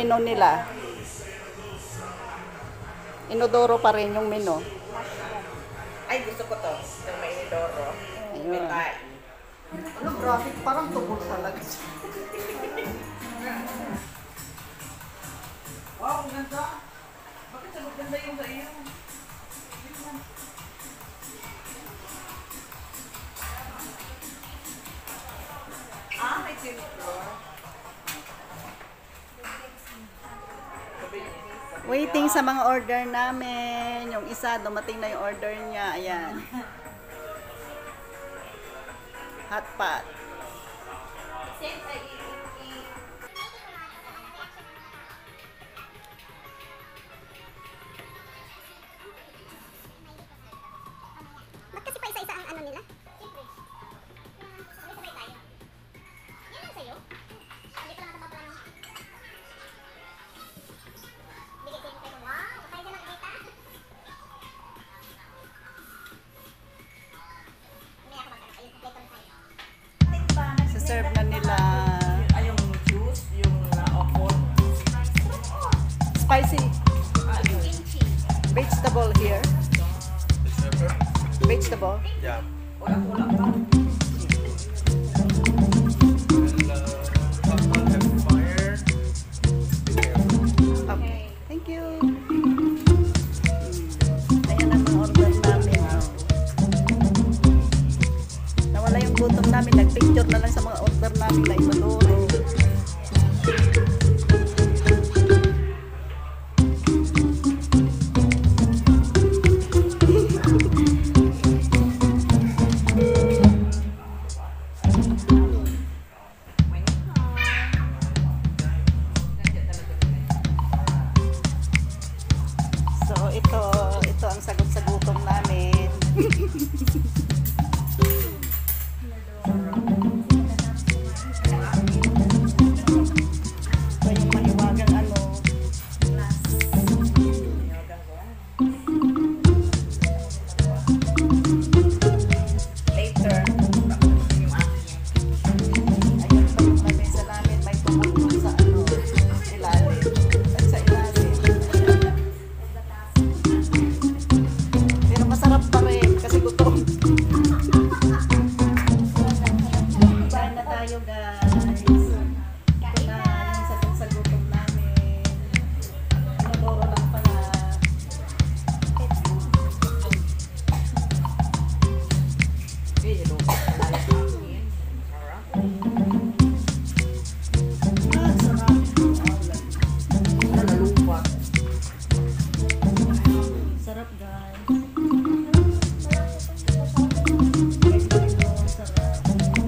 menu nila. Inodoro pa rin yung menu. Ay, gusto ko to. Yung may inidoro. Ayun. May tae. Ano, graphic? Parang tubol talaga. Wow, ang ganda. Bakit sa maganda yung sa iyo? Ah, may silver. Waiting sa mga order namin. Yung isa, dumating na yung order niya. Ayan. Hot pot. Ba't kasi pa isa-isa ang ano nila? Siyempre. Sabay-sabay tayo. Yan lang sa'yo? Hindi ko lang nakapaplano. Bigay ko yung kayo. Wow! Kaya dyan nakikita. May ako magkano. Ayun, kompleto na tayo. Sa-serve na nila. Ay, yung juice, yung na-offon. Spicy Kimchi. vegetable here. Vegetable. Yeah. Ulang-ulang ba? Fire. Okay. Thank you. Ayan ang mga order namin. Nawala yung gutom namin. Nag-picture na lang sa mga order namin na inodoro. So ito ang sagot sa gutom namin. Ito yung mahiwagang ano. Later. Yung akin. Ayun pa yung lamesa namin. May tumulong sa ano, ilalim. At sa ilalim. Pero masarap pa rin kasi gutom. Kain na tayo guys. Ito na yung sagot sa gutom namin. Inodoro lang pala. Eh, ilo. Malayo sa akin. Sarap. Ah, sarap. Nalalupat. Sarap guys. Sarap.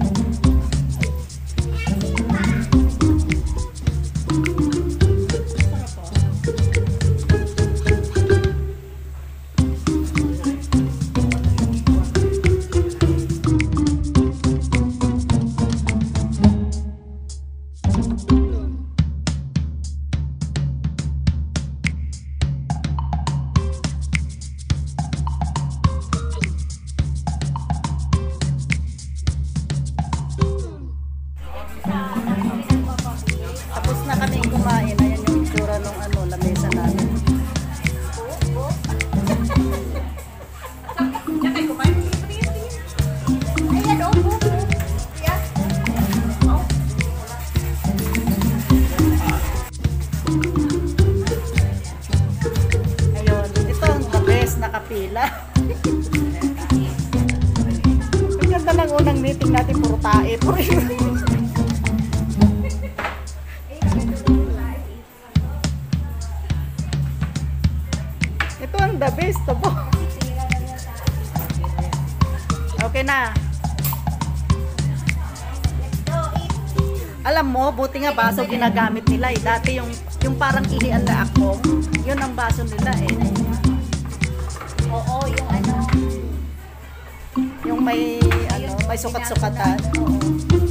Tapos na kami kumain. Ayan yung itsura ng ano, lamesa namin. Yan tayo kumain. Ayan, oh, oh, oh. Ayun, ito ang the best nakapila. Ang ganda ng unang meeting natin, puro tae. Ito ang the best. Ito po. Okay na. Alam mo, buti nga baso ginagamit nila eh. Dati yung parang ihian na ako, yun ang baso nila eh. Oo, yung ano. Yung may sukat-sukatan. Oo.